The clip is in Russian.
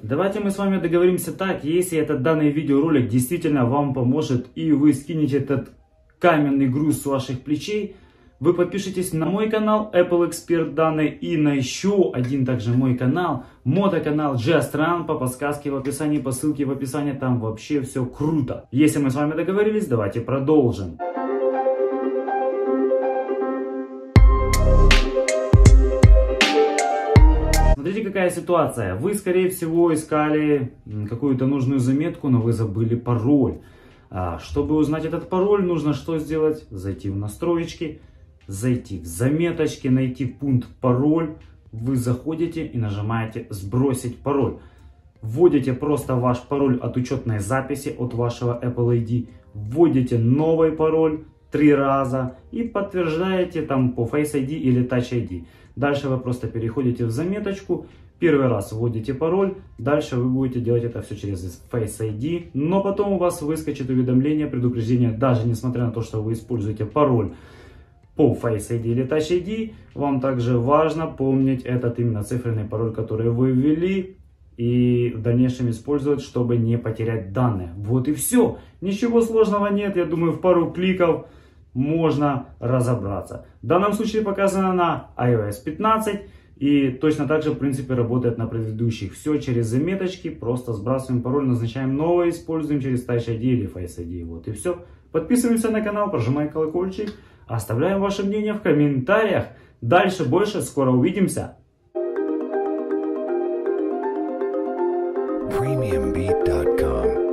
Давайте мы с вами договоримся так, если этот данный видеоролик действительно вам поможет и вы скинете этот каменный груз с ваших плечей, вы подпишитесь на мой канал Apple Expert данные и на еще один также мой канал, мотоканал Just Run, по подсказке в описании, по ссылке в описании, там вообще все круто. Если мы с вами договорились, давайте продолжим. Смотрите, какая ситуация. Вы, скорее всего, искали какую-то нужную заметку, но вы забыли пароль. Чтобы узнать этот пароль, нужно что сделать? Зайти в настройки, зайти в заметочки, найти пункт пароль. Вы заходите и нажимаете «Сбросить пароль». Вводите просто ваш пароль от учетной записи от вашего Apple ID. Вводите новый пароль 3 раза и подтверждаете там по Face ID или Touch ID. Дальше вы просто переходите в заметочку, первый раз вводите пароль, дальше вы будете делать это все через Face ID, но потом у вас выскочит уведомление, предупреждение, даже несмотря на то, что вы используете пароль по Face ID или Touch ID, вам также важно помнить этот именно цифрный пароль, который вы ввели, и в дальнейшем использовать, чтобы не потерять данные. Вот и все. Ничего сложного нет, я думаю, в пару кликов можно разобраться. В данном случае показано на iOS 15 и точно так же в принципе работает на предыдущих. Все через заметочки, просто сбрасываем пароль, назначаем новый, используем через Touch ID или Face ID. Вот и все. Подписываемся на канал, прожимаем колокольчик, оставляем ваше мнение в комментариях. Дальше больше, скоро увидимся. Premiumbeat.com